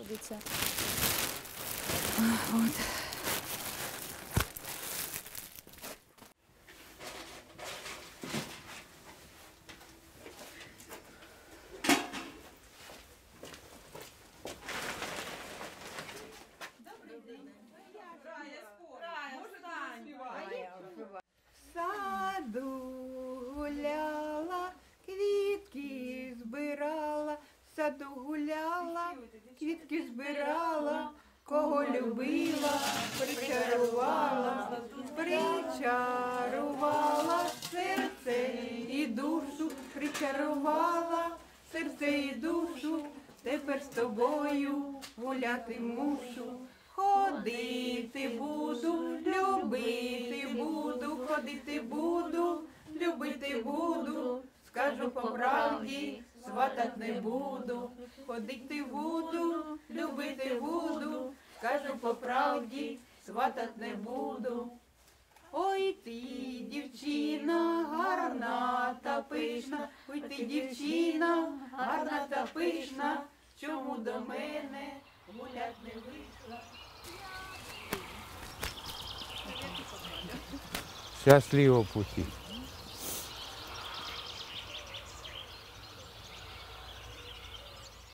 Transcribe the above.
знаходиться. От. В саду гуляла, квітки збирала, в саду гуляла, квітки збирала, кого любила, причарувала, причарувала серце і душу, причарувала серце і душу, тепер з тобою гуляти мушу. Ходити буду, любити буду, ходити буду, любити буду, скажу по правді, сватать не буду. Ходити буду, любити буду, скажу по правді, сватать не буду. Ой ти, дівчина, гарна та пишна, ой ти, дівчина, гарна та пишна, чому до мене гулять не вийшла? Счастливого пути.